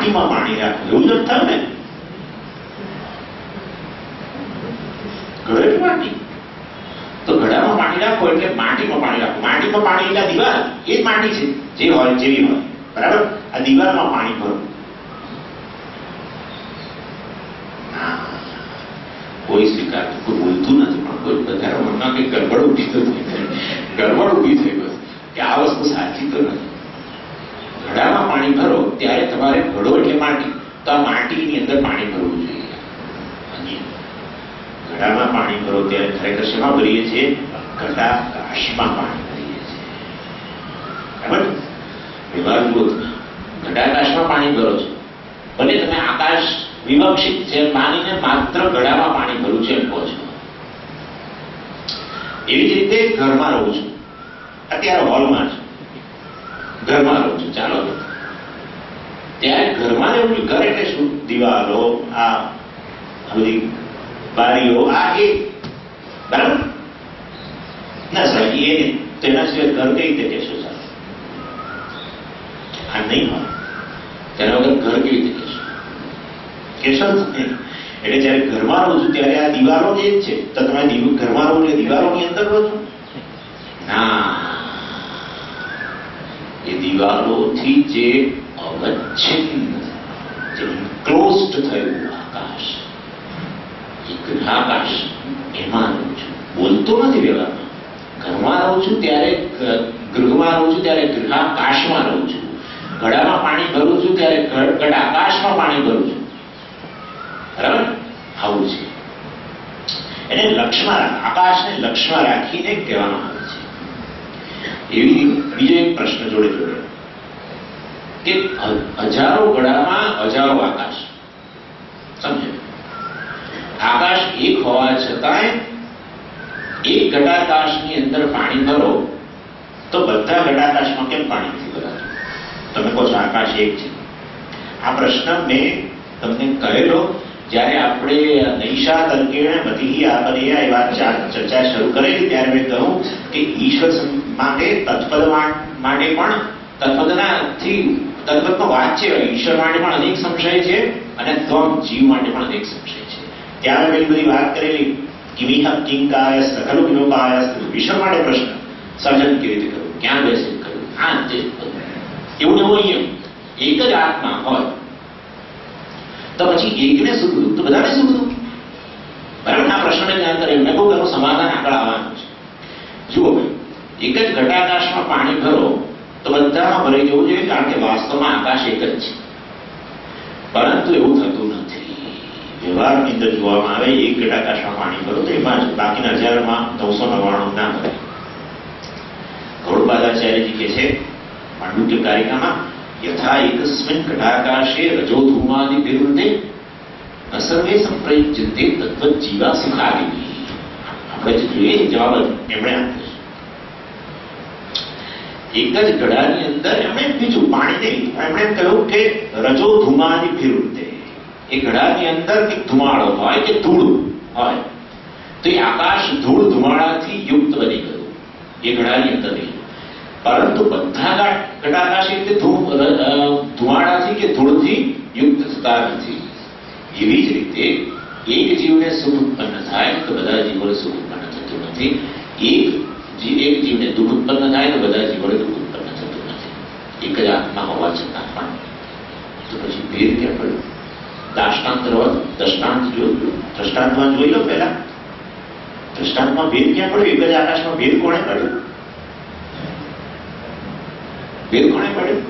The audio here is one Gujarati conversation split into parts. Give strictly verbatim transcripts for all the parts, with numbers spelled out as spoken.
માટીમાં પાણી રાખવું, એવું જ થાય ને? ઘડો એટલે માટી, તો ઘડામાં પાણી રાખો એટલે માટીમાં પાણી રાખો. માટીમાં પાણી એટલે દિવાલ, એ જ માટી છે જે હોય જેવી હોય, બરાબર? આ દિવાલમાં પાણી ભરો. કોઈ સ્વીકારતું, કોઈ બોલતું નથી, પણ કોઈ બધા મનમાં કઈ ગડબડ ઉભી તો ગડબડ ઉભી થઈ ગઈ કે આ વસ્તુ સાચી તો નથી. ઘડામાં પાણી ભરો ત્યારે તમારે, ઘડો એટલે માટી, તો આ માટીની અંદર પાણી ભરવું જોઈએ. અને ઘડામાં પાણી ભરો ત્યારે ખરેખર શેમાં ભરીએ છીએ? ઘટાકાશમાં પાણી ભરીએ છીએ, બરાબર? વ્યવહાર ઘટાકાશમાં પાણી ભરો છો, ભલે તમે આકાશ વિવક્ષિત છે માનીને માત્ર ઘડામાં પાણી ભરવું છે એમ કહો છો. એવી જ રીતે ઘરમાં રહું છું, અત્યારે હોલમાં છું, ઘરમાં રહું છું, ચાલો ત્યારે ઘરમાં રહેવું છું. ઘર એટલે શું? દિવાલો, આ બધી બારીઓ, આ એ, બરાબર? ના સાહેબ એ તેના સિવાય ઘર કઈ રીતે કહેશો? સાહેબ આ નહીં હોય તેના વગર ઘર કેવી રીતે કહેશો? કહેશો નહીં. એટલે જયારે ઘરમાં રહું છું ત્યારે આ દિવાલો જે છે, તો તમે ઘરમાં રહો એટલે દિવાલોની અંદર રહો છો? ના, એ દિવાલોથી જે અવચ્છિન્ન, જે ઇન્ક્લોઝડ થયું આકાશ, એ ગૃહાકાશ, એમાં રહું છું. બોલતો નથી વ્યવહારમાં. ઘરમાં રહું છું ત્યારે, ગૃહમાં રહું છું ત્યારે ગૃહાકાશમાં રહું છું. ઘડામાં પાણી ભરું છું ત્યારે ઘડાકાશમાં પાણી ભરું છું, બરાબર? આવું છે. એને લક્ષ્યમાં, આકાશને લક્ષ્યમાં રાખીને કહેવામાં આવે છે. એવી બીજો એક પ્રશ્ન જોડે જોડે કે હજારો ઘડામાં હજારો આકાશ, સમજે? આકાશ એક હોવા છતાંય એક ઘટાકાશની અંદર પાણી ભરો તો બધા ઘટાકાશમાં કેમ પાણી નથી ભરાતું? તમે કહો છો આકાશ એક છે. આ પ્રશ્ન મેં તમને કહેલો જ્યારે આપણે નૈષા તર્કેણ મતિઃ આપરેય એ વાત ચર્ચા શરૂ કરેલી, ત્યારે મેં કહ્યું કે ઈશ્વર માટે, તત્પદ માટે પણ, તત્પદનાથી તત્પદનો વાત છે, ઈશ્વર માટે પણ અનેક સંશય છે અને ત્વમ જીવ માટે પણ અનેક સંશય છે. ત્યારે મેં બધી વાત કરેલી. કિમિહ કિંકાય સકલ વિલોકાય, ઈશ્વર માટે પ્રશ્ન, સર્જન કેવી રીતે કરવું, ક્યાં બેસી કરવું, આ તે એવું ને એવું એમ એક જ આત્મા હોય તો પછી એકને સુખ દુઃખ તો બધાને સુખ દુઃખ, બરાબર? આ પ્રશ્નને ધ્યાન કરે. મેં કહું એનું સમાધાન આગળ આવવાનું છે. જુઓ ભાઈ, એક જ ઘટાકાશમાં પાણી ભરો તો બધામાં ભરાઈ જવું જોઈએ, કારણ કે વાસ્તવમાં આકાશ એક જ છે. પરંતુ એવું થતું નથી. વ્યવહારની અંદર જોવામાં આવે, એક ઘટાકાશમાં પાણી ભરો તો એમાં જ બાકીના હજારમાં નવસો નવ્વાણું ના ભરે. ગૌડપાદાચાર્યજી કહે છે પાંડુક્ય કારિકામાં, યથા એકસ્મિન ઘટાકાશે રજો ધૂમાદિ વિરુદ્ધે ન સર્વે સંપ્રયુજ્યન્તે તદ્વત જીવા સુખાદિ. આપણે જે જોઈએ જવાબ એમણે આપ્યો. એક જ ઘડાની અંદર એમણે બીજું પાણી નહીં, એમણે કહ્યું કે રજો ધૂમાદિ વિરુદ્ધે, એ ઘડાની અંદર એક ધુમાડો હોય કે ધૂળ હોય તો એ આકાશ ધૂળ ધુમાડાથી યુક્ત બની ગયું એ ઘડાની અંદર નહીં. પરંતુ બધા ઘટાકાશ એટલે ધુમાડાથી કે ધૂળથી યુક્ત થતા નથી. એવી જ રીતે એક જીવને સુખ ઉત્પન્ન થાય તો બધા જીવોને સુખ ઉત્પન્ન થતું નથી. એક એક જીવને દુઃખ ઉત્પન્ન થાય તો બધા જીવોને દુઃખ ઉત્પન્ન થતું નથી. એક જ આત્મા હોવા છતાં પણ તો પછી ભેદ ક્યાં પડ્યો? દાષ્ટાંત દ્રષ્ટાંત જોયું, દ્રષ્ટાંતમાં જોઈ લો પહેલા. દ્રષ્ટાંતમાં ભેદ ક્યાં પડ્યો? એક જ આકાશમાં ભેદ કોણે પડ્યો? ભેદ કોણે પડ્યો?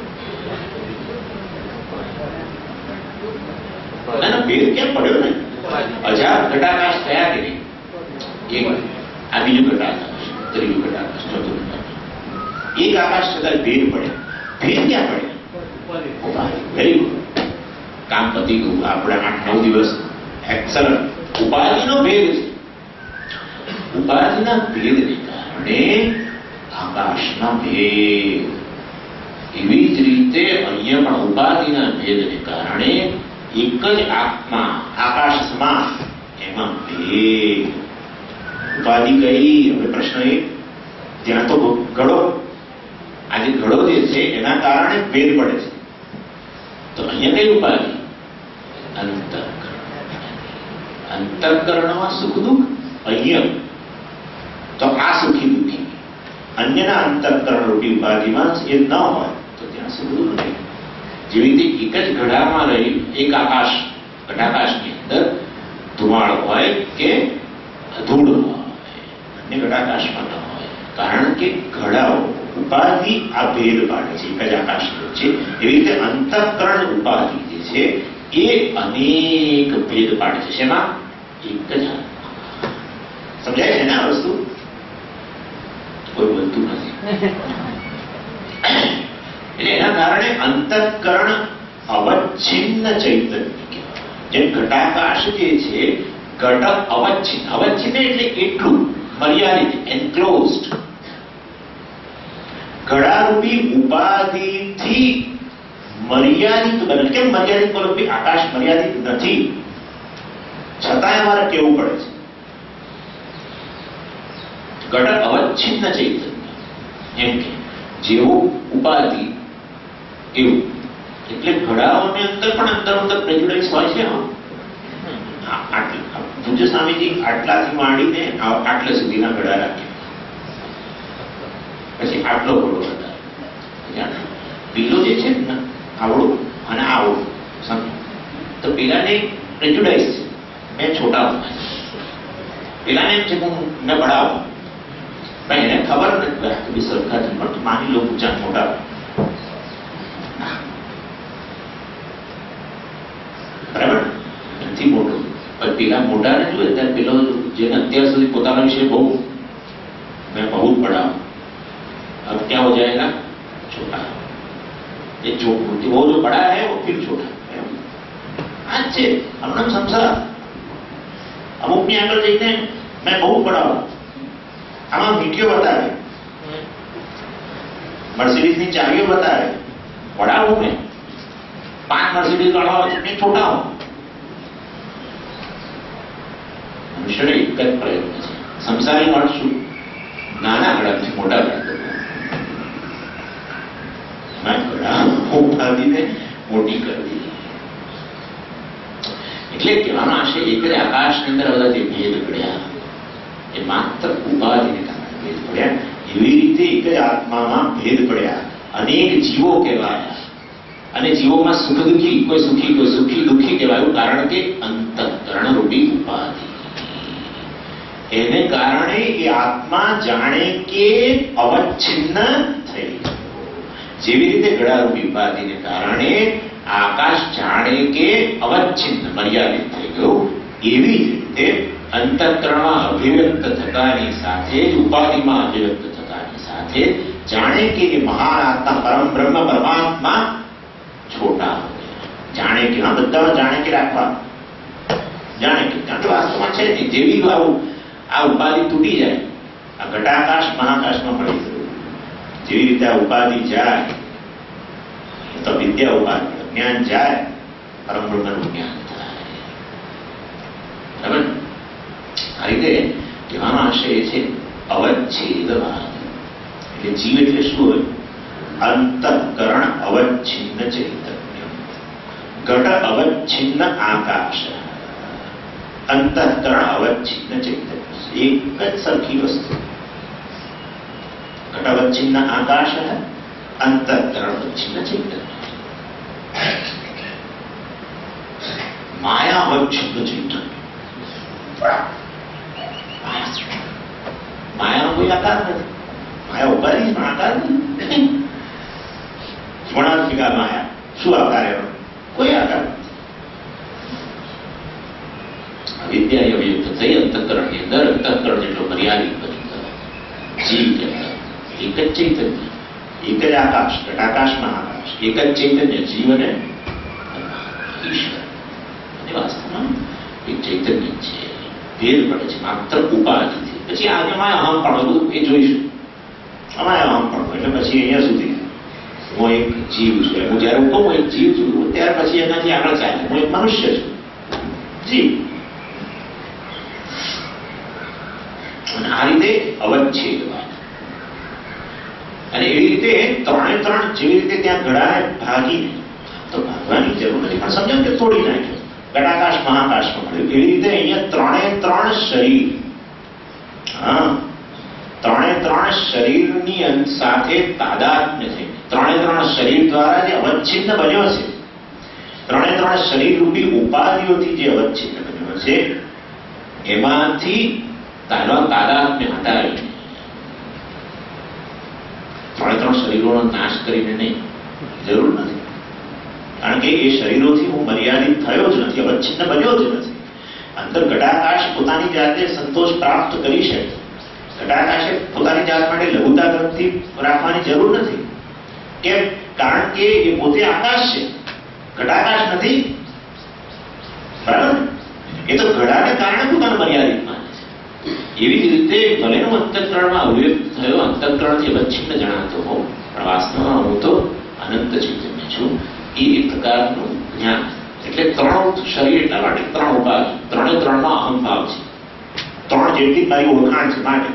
ના ના, ભેદ ક્યાં પડ્યો ને? હજાર ઘટાકાશ થયા કે નહીં? એક આ બીજું ઘટાકાશ, ત્રીજું ઘટાકાશ, ચોથું ઘટાકાશ. એક આકાશ છતાં ભેદ પડે. ભેદ ક્યાં પડે? વેરી ગુડ, કામ પતી ગયું. આપણે આઠ નવ દિવસ એક્સલન્ટ. ઉપાધિનો ભેદ છે. ઉપાધિના ભેદને કારણે આકાશના ભેદ. એવી જ રીતે અહીંયા પણ ઉપાધિના ભેદને કારણે એક જ આત્મા આકાશ સમાન, એમાં ભેદ. ઉપાધિ કઈ? હવે પ્રશ્ન એ, ત્યાં તો ઘડો, આજે ઘડો જે છે એના કારણે ભેદ પડે છે. તો અહીંયા કઈ ઉપાધિ? અંતઃકરણ. અંતઃકરણમાં સુખ દુઃખ, અહીંયા તો આ સુખી દુઃખી. અન્યના અંતઃકરણ રૂપી ઉપાધિમાં એ ન હોય તો ત્યાં સુખ દુઃખ નહીં. જેવી રીતે એક જ ઘડામાં રહી એક આકાશ, ઘટાકાશની અંદર ધુમાડો હોય કે ધૂળ હોય, અન્ય ઘટાકાશમાં ન હોય. કારણ કે ઘડાઓ ઉપાધિ આ ભેદ પાડે છે એક જ આકાશ છે. એવી રીતે અંતઃકરણ ઉપાધિ જે છે એ અનેક ભેદ પાડે છે. શેમાં? એક જ. સમજાય છે ને આ વસ્તુ? કોઈ બોલતું નથી. એટલે એના કારણે અંતઃકરણ અવચ્છિન્ન ચૈતન્ય કહેવાય. જેમ ઘટાકાશ જે છે ઘટ અવચ્છિન્ન, અવચ્છિન્ન એટલે એટલું મર્યાદિત, એન્ક્લોઝડ. ઘડારૂપી ઉપાધિથી મર્યાદિત બને. કેમ મર્યાદિત બોલો? આકાશ મર્યાદિત નથી, છતાંય અમારે કેવું પડે છે ઘટ અવચ્છિન્ન ચૈતન્ય. એમ કે જેવું ઉપાધિ એવું. એટલે ઘડાઓની અંદર પણ અંતર અંતર પ્રેજુડિસ હોય છે. પૂજ્ય સ્વામીજી આટલાથી માંડીને આટલા સુધીના ઘડા રાખ્યા, પછી આટલો ઘડો હતા. પેલો જે છે ને આવડું અને આવડું સમજો તો પેલાને પ્રેજુડિસ છે, મેં છોટા હું, પેલાને એમ છે હું મેં બડાવું. ભાઈ એને ખબર નથી સરખા છે, પણ માની લો ઊંચા મોટા. બરાબર નથી મોટું, પણ પેલા મોટાને જોઈએ ત્યારે પેલો જેને અત્યાર સુધી પોતાના વિશે બહુ મેં બહુ જ પડાવું, अब क्या हो जाएगा? छोटा. ये जो वो जो बड़ा है वो फिर छोटा. आज से अपना संसार अमुक में आकर देखते हैं मैं बहुत बड़ा हूं. आमा वीडियो बता रहे, मर्सिडीज की चाबियों बता रहे, बड़ा हूं मैं, पांच मर्सिडीज वाला मैं छोटा हूं. मनुष्य एक જ પ્રયત્ન છે સંસારી માણસું નાના ગળાથી મોટા ગળા ઉપાધિને મોટી કરવી. એટલે કહેવાનો આશય એક જ આકાશની અંદર બધા જે ભેદ પડ્યા એ માત્ર ઉપાધિને કારણે ભેદ પડ્યા. એવી રીતે એક જ આત્મામાં ભેદ પડ્યા, અનેક જીવો કહેવાયા. અને જીવોમાં સુખ દુઃખી, કોઈ સુખી કોઈ સુખી દુઃખી કહેવાયું. કારણ કે અંતઃકરણ રૂપી ઉપાધિ. એને કારણે એ આત્મા જાણે કે અવચ્છિન્ન થઈ. જેવી રીતે ઘડારૂપી ઉપાધિને કારણે આકાશ જાણે કે અવચ્છિન્ન મર્યાદિત થઈ ગયું, એવી જ રીતે અંતઃકરણમાં અભિવ્યક્ત થતાની સાથે જ ઉપાધિમાં અભિવ્યક્ત થતાની સાથે જાણે કે એ મહાન આત્મા પરમ બ્રહ્મ પરમાત્મા છોટા જાણે કે. હા, બધામાં જાણે કે રાખવા, જાણે કે કારણ કે વાસ્તવમાં છે ને જેવી આવું આ ઉપાધિ તૂટી જાય, આ ઘટાકાશ મહાકાશમાં મળી ગયું. જેવી રીતે આ ઉપાધિ જાય તો વિદ્યા ઉપાધિ, જ્ઞાન જાય પરમ બ્રહ્મનું જ્ઞાન થાય. બરાબર? આ રીતે કહેવાનો આશય એ છે અવચ્છેદવાદ. એટલે જીવ એટલે શું હોય? અંતઃકરણ અવચ્છિન્ન ચૈતન્ય, ઘટ અવચ્છિન્ન આકાશ, અંતઃકરણ અવચ્છિન્ન ચૈતન્ય. એક જ સરખી વસ્તુ. घटवच्छिन्न आकाश है, अंतःकरणवच्छिन्न चैतन्य. मायावच्छिन्न चैतन्य. माया कोई आकार नहीं, माया उपाधि में आकार नहीं. गुणात्मिका माया शु आकार है? कोई आकार नहीं. अविद्या अभियुक्त થઈ અંતઃકરણની અંદર અંતઃકરણ જેટલો મર્યાદિત બની ગયો. જીવ કહેવાય એક જ ચૈતન્ય, એક જ આકાશ, ઘટાકાશમાં આકાશ, એક જ ચૈતન્ય જીવ અને ઈશ્વર. અને વાસ્તવમાં એક ચૈતન્ય છે. ભેદ પડે છે માત્ર ઉપાધિથી. પછી આજે અમારે અહમ પણ એ જોઈશું. અમારે અહમ પણ એટલે પછી અહીંયા સુધી હું એક જીવ છું. હું જયારે હું કહું એક જીવ છું ત્યાર પછી એનાથી આગળ ચાલે હું એક મનુષ્ય છું, જીવ. અને આ રીતે અવચ્છેદવાદ. અને એવી રીતે ત્રણે ત્રણ જેવી રીતે ત્યાં ઘડાને ભાગીને તો ભાગવાની પણ સમજો કે તોડી નાખ્યો, ઘટાકાશ મહાકાશમાં મળ્યું. એવી રીતે અહીંયા ત્રણે ત્રણ શરીર, હા, ત્રણે ત્રણ શરીરની સાથે તાદાત્મ્ય થઈ, ત્રણે ત્રણ શરીર દ્વારા જે અવચ્છિન્ન બન્યો છે, ત્રણે ત્રણ શરીર રૂપી ઉપાધિઓથી જે અવચ્છિન્ન બન્યો છે, એમાંથી તાદાત્મ્ય હટાવી ત્રણે ત્રણ શરીરોનો નાશ કરીને નહીં, જરૂર નથી. કારણ કે એ શરીરોથી હું મર્યાદિત થયો જ નથી, અવચ્છિન્ન બન્યો જ નથી. અંતર ઘટાકાશ પોતાની જાતે સંતોષ પ્રાપ્ત કરી શકે. ઘટાકાશે પોતાની જાત માટે લઘુતા ગ્રંથિ રાખવાની જરૂર નથી. કેમ? કારણ કે એ પોતે આકાશ છે, ઘટાકાશ નથી. બરાબર? એ તો ઘડાને કારણે પોતાને મર્યાદિત માને છે. એવી જ રીતે ભલેનો અંતઃકરણમાં અવ્યક્ત થયો, અંતઃકરણથી અવચ્છિન્ન જણાતો હોઉં, પણ વાસ્તવમાં હું તો અનંત ચૈતન્ય છું. એ એક પ્રકારનું જ્ઞાન. એટલે ત્રણ શરીર એટલા માટે ત્રણ ઉપાધિ, ત્રણે ત્રણનો અહંભાવ છે. ત્રણ જેટલી મારી ઓળખાણ છે માટે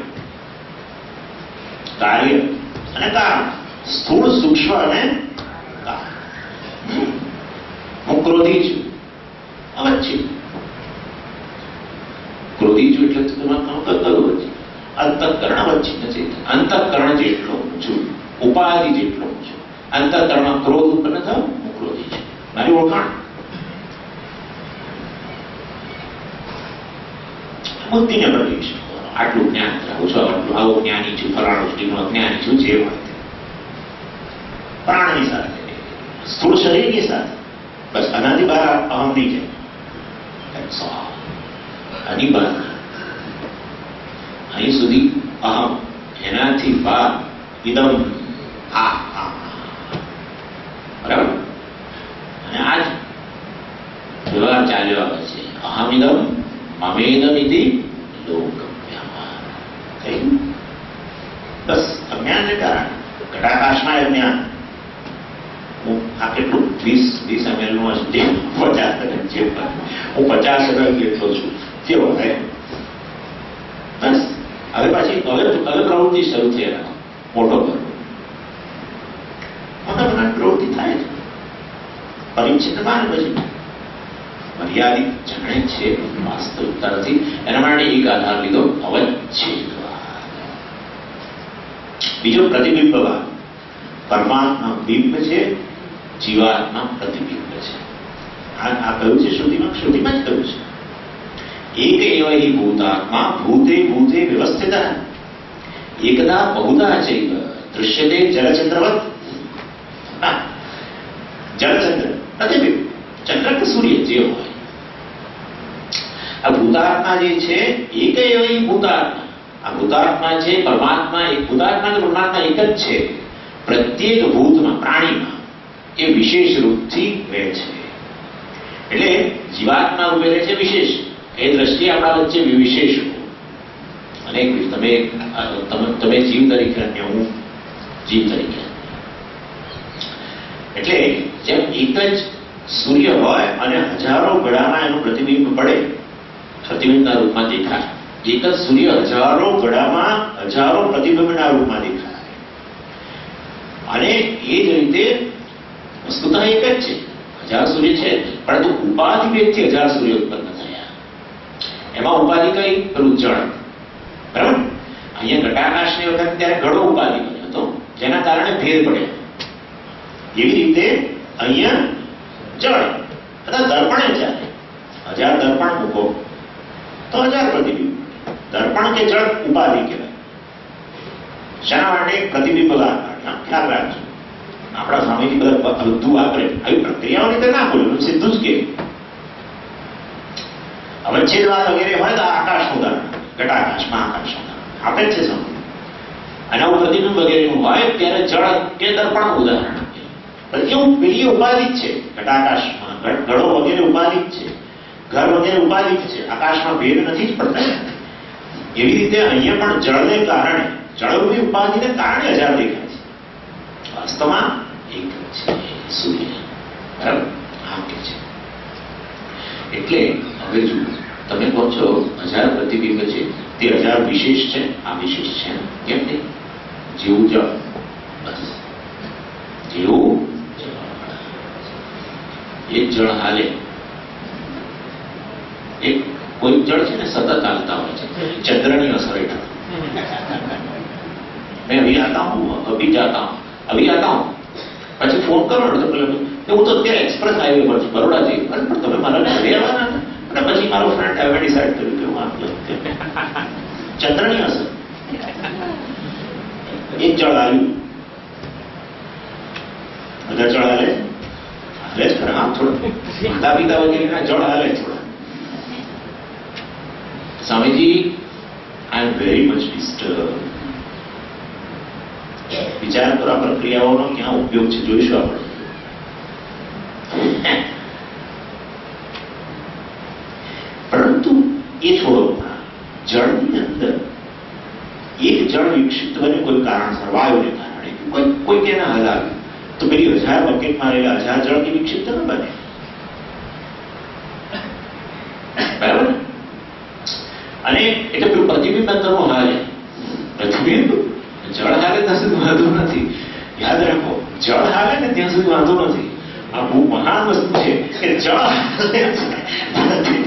કાર્ય અને કારણ, સ્થૂળ, સૂક્ષ્મ અને કારણ. હું ક્રોધી છું, અવચ્છિન્ન. ક્રોધી છું એટલે કરું છે. અંતઃકરણ અવચ્છિન્ન છે. અંતઃકરણ જેટલો હું છું, ઉપાધિ જેટલો હું છું. અંતઃકરણમાં ક્રોધ ઉત્પન્ન થયો, હું ક્રોધી છું, મારી ઓળખાણ. બુદ્ધિને બદલી છે. આટલું જ્ઞાન રાખું છું, આટલું આવો જ્ઞાની છું, ફલાણો સ્ટીનો અજ્ઞાની છું, જે હોય પ્રાણની સાથે, સ્થૂળ શરીરની સાથે. બસ આનાથી બહાર અહમ નહીં જાય. આની બહાર અહીં સુધી અહમ, એનાથી બહાર ઇદમ, આ આ બરાબર. અને આ જ વ્યવહાર ચાલ્યો આવે છે. અહમ ઇદમ મમેદમ ઇતિ લોકમ્યમાં. બસ અજ્ઞાનને કારણે ઘટાકાશમાં અજ્ઞાન. હું આ કેટલું વીસ વીસ એમએલ નું હશે, પચાસ ટકા જે હું પચાસ ટકા કેટલો છું, કેવો થાય. બસ હવે પાછી હવે હવે પ્રવૃત્તિ શરૂ થઈ રહ્યા, મોટો કરવો, મોટા મોટા પ્રવૃત્તિ થાય છે. પરિચ્છિન્ન માને પછી મર્યાદિત જાણે છે, વાસ્તવિકતા નથી. એના માટે એક આધાર લીધો અવચ્છેદવાદ. બીજો પ્રતિબિંબવાદ. પરમાત્મા બિંબ છે, જીવાત્મા પ્રતિબિંબ છે. આ કહ્યું છે શ્રુતિમાં, શ્રુતિમાં જ કહ્યું છે. એક એવ હિ ભૂતાત્મા ભૂતે ભૂતે વ્યવસ્થિત એકદા બહુધા ચૈવ દૃશ્યતે જલચંદ્રવત. જલચંદ્ર પ્રતિબિંબ, ચંદ્ર કે સૂર્ય જે હોય. આ ભૂતાત્મા જે છે, એક એવ હિ ભૂતાત્મા. આ ભૂતાત્મા છે, પરમાત્મા એક, ભૂતાત્મા અને પરમાત્મા એક જ છે. પ્રત્યેક ભૂતમાં, પ્રાણીમાં એ વિશેષ રૂપથી રહે છે. એટલે જીવાત્મા રૂપે રહે છે વિશેષ. એ દ્રષ્ટિએ આપણા વચ્ચે વિશેષ અને તમે તમે જીવ તરીકે અને હું જીવ તરીકે. એટલે જેમ એક જ સૂર્ય હોય અને હજારો ગળામાં એનું પ્રતિબિંબ પડે, પ્રતિબિંબના રૂપમાં દેખાય. એક જ સૂર્ય હજારો ગળામાં હજારો પ્રતિબિંબના રૂપમાં દેખાય. અને એ જ રીતે વસ્તુતઃ એક જ છે, હજાર સૂર્ય છે, પરંતુ ઉપાધિ ભેદથી હજાર સૂર્ય ઉત્પન્ન થયા. એમાં ઉપાધિ કઈ? પેલું જળ. બરાબર? અહીંયા ઘટાકાશની વખત ત્યારે ઘડો ઉપાધિ બન્યો હતો, જેના કારણે ભેદ પડ્યો. એવી રીતે અહીંયા જળ અથવા દર્પણે ચાલે. હજાર દર્પણ મૂકો તો હજાર પ્રતિબિંબ. દર્પણ કે જળ ઉપાધિ કહેવાય. શાના માટે? પ્રતિબિંબ લાવવા. ખ્યાલ રાખજો. આપણા સ્વામીજી બધા બધું વાપરે, આવી પ્રક્રિયાઓની તો ના બોલ્યું, સીધું જ કે અવચ્છેદવાદ વગેરે હોય તો આકાશ ઉદાહરણ, ઘટાકાશ મહાકાશ ઉદાહરણ આપે જ છે સ્વામી. અને આવું પ્રતિબિંબ વગેરેનું હોય ત્યારે જળ કે દર્પણ ઉદાહરણ આપે. એવું પેલી ઉપાધિ જ છે. ઘટાકાશમાં ઘડો વગેરે ઉપાધિ જ છે, ઘર વગેરે ઉપાધિ જ છે. આકાશમાં ભેદ નથી જ પડતા. એવી રીતે અહીંયા પણ જળને કારણે, જળરૂપી ઉપાધિને કારણે હજાર દેખાય છે. વાસ્તવમાં એક છે સૂર્ય. બરાબર? આમ કે છે. એટલે હવે જો તમે કહો છો હજાર પ્રતિબિંબ છે, તે હજાર વિશેષ છે, આ વિશેષ છે. કેમ નહીં? જેવું જળ, બસ જેવું એક જળ હાલે, એક કોઈ જળ છે ને સતત હાલતા હોય છે, ચંદ્રની અસર હેઠળ. मैं अभी आता हूँ, अभी जाता हूँ, अभी आता हूँ. પછી ફોન કરો ને તો પેલો હું તો અત્યારે એક્સપ્રેસ હાઈવે પર છું બરોડાથી. અરે પણ તમે મારા ઘરે આવવાના હતા. અને પછી મારો ફ્રેન્ડ હવે ડિસાઈડ કર્યું કે હું આટલો ચંદ્રની અસર. એક જળ આવ્યું, બધા જળ હાલે હાલે જ ખરા. આમ થોડું માતા પિતા વગેરેના જળ હાલે થોડા. Swamiji, I am very much disturb. વિચાર કરો આ પ્રક્રિયાઓનો ક્યાં ઉપયોગ છે, જોઈશું આપણે. પરંતુ એ છોડો, જળની અંદર એક જળ વિક્ષિપ્ત બન્યું કોઈ કારણસર, વાયુને કારણે, કોઈ કોઈ કેના હલાવ્યું, તો પેલી હજાર બકેટમાં રહેલા હજાર જળની વિક્ષિપ્ત ન બને. બરાબર. અને એટલે પેલું પ્રતિબિંબ અંતરનું હાલે. પ્રતિબિંબ જળ હાલે ત્યાં સુધી વાંધો નથી. યાદ રાખો, જળ હાલે ને ત્યાં સુધી વાંધો નથી. આ બહુ મહાન વસ્તુ છે કે જળ હાલે